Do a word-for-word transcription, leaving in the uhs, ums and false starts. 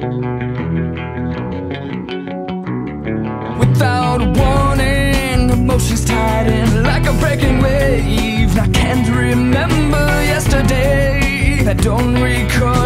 Without a warning, emotions tied in like a breaking wave. I can't remember yesterday, I don't recall